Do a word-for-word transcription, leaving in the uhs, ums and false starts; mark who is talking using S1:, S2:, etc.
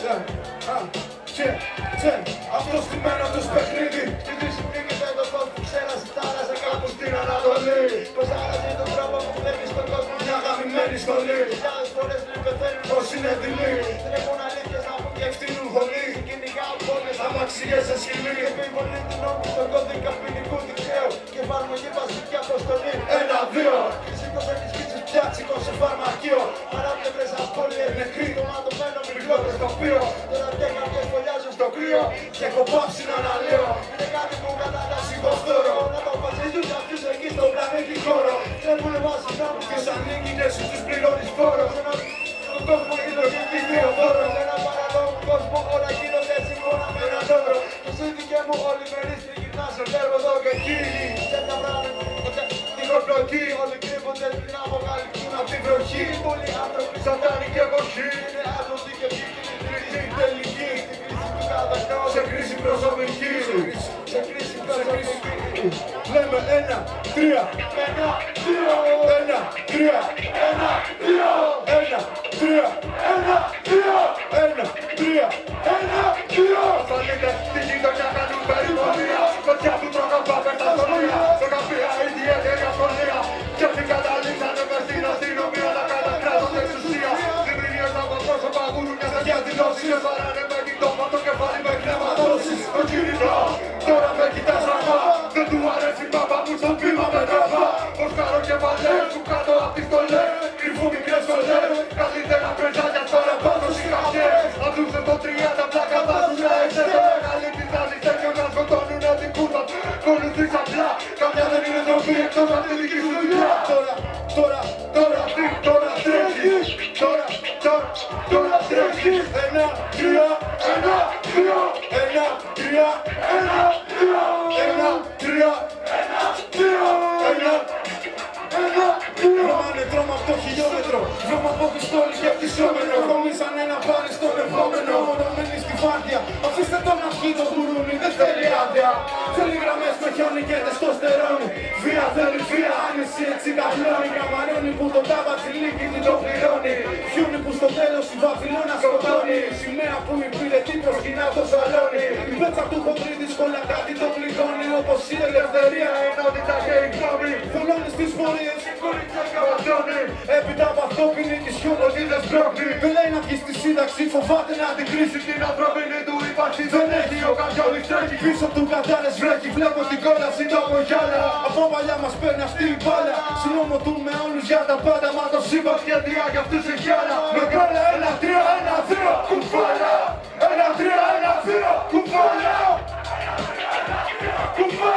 S1: Αυτό στημένο τους παιχνίδι. Στην disciplίνη δεν το φως που ξέρασε τάρασε κάπου στην Ανατολή. Πως άλλαζε τον τρόπο που βλέπεις τον κόσμο μια γαμημένη σχολή. Χιλιάδες φορές λέει πεθαίνουν όσοι είναι δειλοί. Τρέχουν αλήθειες να πούν και ευθύνουν χολή. Κυνηγάω πόλες αμαξίες σε σκηνή. Επιβολή του νόμου στον κώδικα ποινικού δικαίου. Και εφαρμογή βασική αποστολή. Ένα, δύο. Σήκωσε ενισχύσεις πια, σήκωσε φαρμακείο. Παράπλευρες ασχόλιες νεκροί. Το ματωμένο μικρό στο οποίο. Τώρα και κάποιες φωλιάζουν στο κρύο. Και έχω πάψει να αναλύω. Είναι κάτι που κατατάσσει το φθόρο. Να το αποφασίζουν κάποιους εκεί στον πλανήτη χώρο. Τρέχουνε βάσει νόμου και σαν νίκητες σου τους πληρώνεις φόρο. Σε έναν κόσμο ιδρογική διοδόρο. Σε έναν παραλόγο κόσμο όλα γίνονται σύμφωνα με έναν όρο. Το σύνδικε μου όλοι μερίστροι γυρνά σε βλέπω εδώ και εκεί. Σε μια πράγμα την οπλοκή. Όλοι κρύβονται πριν αποκαλυφθούν απ' την βροχή. Πολλοί άνθρωποι σατάνοι και εποχή. Είναι άδωτοι και ποιοι τελική. Σε κρίση προσωπική. Σε κρίση προσωπική. Λέμε ένα, τρία. Ένα, δύο. Ένα, τρία. Ένα, δύο. Ένα, τρία. Ένα, δύο. Ένα, τρία. Ένα, δύο. Φανείτε τη γειτονιά κάνουν περιπολία. Φωτιά του τροκαμπά με τα σχολεία. Τροκαμπία ιδιαίτερη ασχολία. Και αυτοί καταλήξανε μες στην αστυνομία να κατακράτουν εξουσία. Δημιουργίες από πρόσωπα γούρουν και σε διαδηλώσεις. Βαράνε με κοιτώμα το κεφάλι με κρεματώσεις. Το κινητό τώρα με κοιτάς ραφά. Δεν του αρέσει η μπαμπά μου στο πήμα με τραβά. Ως καροκεφαλές σου κάτω απ' τις στολές. Κρυφούν μικρές σχολές. Καλύτερα πεζάκια τώρα πάνω στις χαρτιές. Αν τους το τριάντα πλάκα βάζουν να έξερε. Μεγάλη της τάσης τέτοιο να σκοτώνουνε την κούρβα. Κολουθείς απλά. Καμιά δεν είναι ντροπή εκτός απ' τη δική σου δουλειά. Τώρα, τώρα, τώρα τι, τώρα τρέχεις. Τώρα, τώρα, τώρα τρέχεις. Ένα, τρία, ένα, δύο. Ένα, τρία, ένα, δύο. Ένα, τρία, ένα, δύο. Ένα, ένα, δύο. Ρωμάνε δρόμο από το χιλιόμετρο. Δρόμο από πιστόλι και πτυσσόμενο. Χωμίσαν ένα πάρει στον επόμενο. Μονομένοι στη φάρδια. Αφήστε τον να βγει το γουρούνι. Δεν θέλει άδεια. Θέλει γραμμές με χιόνι και τεστοστερόνι. Βία θέλει βία. Άνεση έτσι καπλώνει. Καμαρώνει που το τάβα τσιλίκι την το πληρώνει. Φιούνι που στο τέλος η Βαβυλώνα σκοτώνει. Σημαία που υπηρετεί προσκυνά το σαλόνι. Η πέτσα του χοντρή δύσκολα κάτι το πληγώνει. Όπως η ελευθερία, ενότητα και η γνώμη. Θολώνει στις πορείες, η κορίτσια καβατώνει. Έπειτα από αυτό πίνει τη σιούν ότι δεν σπρώχνει. Δεν λέει να βγει στη σύνταξη, φοβάται να την κρίσει την ανθρώπινη του ύπαρξη. Δεν έχει ο καρδιόλης τρέχει πίσω του κατάρες βρέχει. Βλέπω την κόλαση το κογιάλα. Από παλιά μας παίρνει αυτή η μπάλα. Συνομωτούμε όλους για τα πάντα. Μα το σύμπαν σχέδια για αυτούς έχει άλλα. Μεγάλα ένα, τρία, ένα, δύο, κουφάλα. Ένα, τρία, ένα, δύο, κουφάλα. Κουφάλα.